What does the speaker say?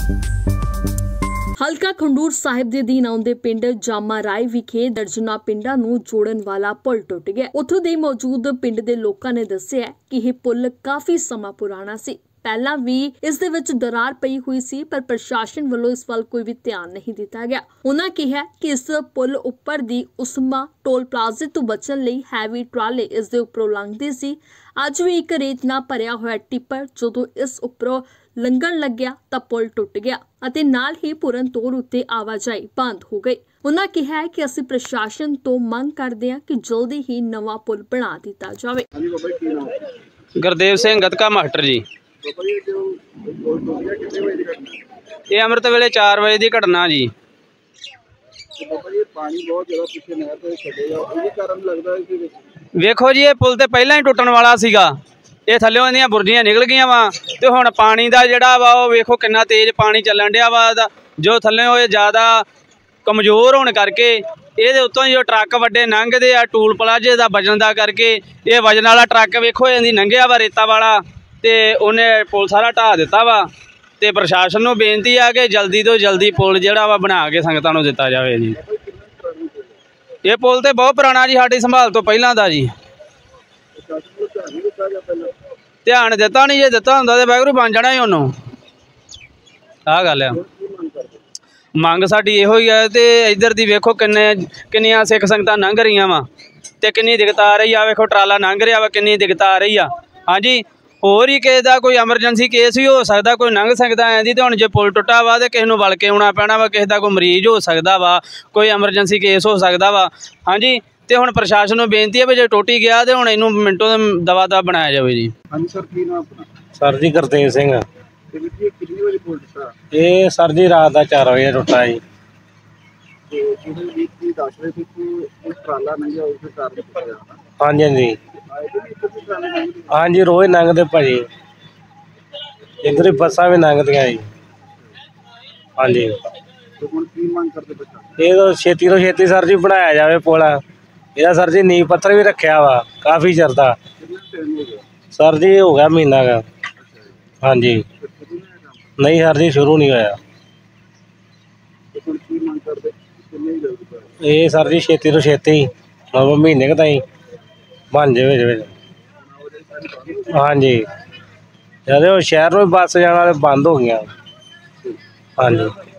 ਹਲਕਾ ਖੰਡੂਰ ਸਾਹਿਬ ਦੇ ਅਧੀਨ ਆਉਂਦੇ ਪਿੰਡ ਜਾਮਾ ਰਾਏ ਵਿਖੇ ਦਰਜਨਾਂ ਪਿੰਡਾਂ ਨੂੰ ਜੋੜਨ ਵਾਲਾ ਪੁਲ ਟੁੱਟ ਗਿਆ। ਉੱਥੋਂ ਦੇ ਮੌਜੂਦ ਪਿੰਡ ਦੇ ਲੋਕਾਂ ਨੇ ਦੱਸਿਆ ਕਿ ਇਹ ਪੁਲ ਕਾਫੀ ਸਮਾਂ ਪੁਰਾਣਾ ਸੀ। ਪਹਿਲਾਂ ਵੀ ਇਸ ਦੇ ਵਿੱਚ ਦਰਾਰ ਪਈ ਹੋਈ ਸੀ, ਪਰ ਪ੍ਰਸ਼ਾਸਨ ਵੱਲੋਂ ਇਸ ਵੱਲ ਕੋਈ ਵੀ ਧਿਆਨ ਨਹੀਂ ਦਿੱਤਾ ਗਿਆ। ਉਹਨਾਂ ਕਿਹਾ ਕਿ ਇਸ ਪੁਲ ਉੱਪਰ ਦੀ ਉਸਮਾ ਟੋਲ ਪਲਾਜ਼ੇ ਤੋਂ ਬਚਣ ਲਈ ਹੈਵੀ ਟਰਾਲੇ ਇਸ ਦੇ ਉੱਪਰੋਂ ਲੰਘਦੇ ਸੀ। ਅੱਜ ਵੀ ਇੱਕ ਰੇਤ ਨਾਲ ਭਰਿਆ ਹੋਇਆ ਟਿੱਪਰ ਜਦੋਂ ਇਸ ਉੱਪਰੋਂ ਲੰਘਣ ਲੱਗਿਆ ਤਾਂ ਪੁਲ ਟੁੱਟ ਗਿਆ ਅਤੇ ਨਾਲ ਹੀ ਪੂਰਨ ਤੌਰ ਉੱਤੇ ਆਵਾਜਾਈ ਬੰਦ ਹੋ ਗਈ। ਉਹਨਾਂ ਕਿਹਾ ਕਿ ਅਸੀਂ ਪ੍ਰਸ਼ਾਸਨ ਤੋਂ ਮੰਗ ਕਰਦੇ ਹਾਂ ਕਿ ਜਲਦੀ ਹੀ ਨਵਾਂ ਪੁਲ ਬਣਾ ਦਿੱਤਾ ਜਾਵੇ। ਗੁਰਦੇਵ ਸਿੰਘ ਗਤਕਾ ਮਾਸਟਰ ਜੀ। ਇਹ ਅੰਮ੍ਰਿਤ ਵੇਲੇ 4 ਵਜੇ ਦੀ ਘਟਨਾ ਜੀ। ਵੇਖੋ जी, ये पुल तो पहला ही टुटन वाला सीगा। ये थल्लों इहदियां बुरजियां निकल गईयां वा ते हुण पानी दा जिहड़ा वा ओह वेखो किन्ना तेज पानी चलन डिया वा। जो थल्लों ज़्यादा कमज़ोर होने करके ਇਹਦੇ ਉੱਤੋਂ जो ट्रक ਵੱਡੇ ਲੰਘਦੇ ਆ टूल प्लाजे ਦਾ वजन ਦਾ ਕਰਕੇ ਇਹ वजन वाला ट्रक ਵੇਖੋ ਇਹਦੀ ਲੰਘਿਆ ਵਾ ਰੇਤਾ ਵਾਲਾ ਤੇ ਉਹਨੇ ਪੁਲ ਸਾਰਾ ਢਾਹ ਦਿੱਤਾ ਵਾ। ਤੇ ਪ੍ਰਸ਼ਾਸਨ ਨੂੰ ਬੇਨਤੀ ਆ ਕਿ ਜਲਦੀ ਤੋਂ ਜਲਦੀ ਪੁਲ ਜਿਹੜਾ ਵਾ ਬਣਾ ਕੇ ਸੰਗਤਾਂ ਨੂੰ ਦਿੱਤਾ ਜਾਵੇ ਜੀ। ਇਹ ਪੁਲ ਤੇ ਬਹੁਤ ਪੁਰਾਣਾ ਜੀ, ਸਾਡੀ ਸੰਭਾਲ ਤੋਂ ਪਹਿਲਾਂ ਦਾ ਜੀ। ਧਿਆਨ ਦਿੱਤਾ ਨਹੀਂ, ਜੇ ਦਿੱਤਾ ਹੁੰਦਾ ਤੇ ਵਾਹਿਗੁਰੂ ਬਣ ਜਾਣਾ ਸੀ ਉਹਨੂੰ। ਆਹ ਗੱਲ ਆ। ਮੰਗ ਸਾਡੀ ਇਹੋ ਹੀ ਹੈ। ਤੇ ਇੱਧਰ ਦੀ ਵੇਖੋ ਕਿੰਨੀਆਂ ਸਿੱਖ ਸੰਗਤਾਂ ਲੰਘ ਰਹੀਆਂ ਵਾ ਤੇ ਕਿੰਨੀ ਦਿੱਕਤ ਆ ਰਹੀ ਆ। ਵੇਖੋ ਟਰਾਲਾ ਲੰਘ ਰਿਹਾ ਵਾ, ਕਿੰਨੀ ਦਿੱਕਤ ਆ ਰਹੀ ਆ। ਹਾਂਜੀ, ਹੋਰ ਹੀ ਕਿਸੇ ਦਾ ਕੋਈ ਐਮਰਜੈਂਸੀ ਕੇਸ ਵੀ ਹੋ ਸਕਦਾ, ਕੋਈ ਲੰਘ ਸਕਦਾ ਐਂਦੀ। ਤੇ ਹੁਣ ਜੇ ਪੁਲ ਟੁੱਟਾ ਵਾ ਤੇ ਕਿਸੇ ਨੂੰ ਵਲ ਕੇ ਆਉਣਾ ਪੈਣਾ ਵਾ, ਕਿਸੇ ਦਾ ਕੋਈ ਮਰੀਜ਼ ਹੋ ਸਕਦਾ ਵਾ, ਕੋਈ ਐਮਰਜੈਂਸੀ ਕੇਸ ਹੋ ਸਕਦਾ ਵਾ। ਹਾਂਜੀ, ਤੇ ਹੁਣ ਪ੍ਰਸ਼ਾਸਨ ਨੂੰ ਬੇਨਤੀ ਹੈ ਵੀ ਜੇ ਟੁੱਟੀ ਗਿਆ ਤੇ ਹੁਣ ਇਹਨੂੰ ਮਿੰਟੋਂ ਦਵਾ ਦਾ ਬਣਾਇਆ ਜਾਵੇ ਜੀ। ਹਾਂਜੀ ਸਰ, ਕੀ ਨਾਮ ਆਪਣਾ? ਸਰ ਜੀ ਗੁਰਤੇਜ ਸਿੰਘ। ਕਿੰਨੀ ਵਜੇ ਪੁਲ ਟੁੱਟਾ? ਇਹ ਸਰ ਜੀ ਰਾਤ ਦਾ 4 ਵਜੇ ਟੁੱਟਾ ਜੀ। ਤੇ ਜਿਹੜੇ ਵੀਰ ਜੀ ਦੱਸ ਰਹੇ ਸੀ ਕਿ ਟਰਾਲਾ ਲੰਘਿਆ ਉਸ ਦੇ ਕਾਰਨ ਟੁੱਟਿਆ। ਹਾਂਜੀ ਹਾਂਜੀ ਹਾਂਜੀ, ਰੋਜ਼ ਲੰਘਦੇ ਭਾਜੀ। ਇੱਧਰ ਹੀ ਬੱਸਾਂ ਵੀ ਲੰਘਦੀਆਂ ਜੀ। ਹਾਂਜੀ, ਹੁਣ ਕੀ ਮੰਗ ਕਰਦੇ ਬੱਚਾ? ਇਹ ਤਾਂ ਛੇਤੀ ਤੋਂ ਛੇਤੀ ਸਰ ਜੀ ਬਣਾਇਆ ਜਾਵੇ ਪੁਲ। ਇਹਦਾ ਸਰ ਜੀ ਨੀਂਹ ਪੱਥਰ ਵੀ ਰੱਖਿਆ ਵਾ ਕਾਫੀ ਚਿਰ ਦਾ। ਸਰ ਜੀ ਹੋ ਗਿਆ ਮਹੀਨਾ ਗਾ। ਹਾਂਜੀ, ਨਹੀਂ ਸਰ ਜੀ ਸ਼ੁਰੂ ਨਹੀਂ ਹੋਇਆ। ਇਹ ਸਰ ਜੀ ਛੇਤੀ ਤੋਂ ਛੇਤੀ ਮਤਲਬ ਮਹੀਨੇ ਕੁ ਤਾਈਂ ਬਣ ਜਾਵੇ ਵਿੱਚ। ਹਾਂਜੀ, ਜਦ ਉਹ ਸ਼ਹਿਰ ਨੂੰ ਬੱਸ ਜਾਣ ਵਾਲੇ ਬੰਦ ਹੋ ਗਈਆਂ। ਹਾਂਜੀ।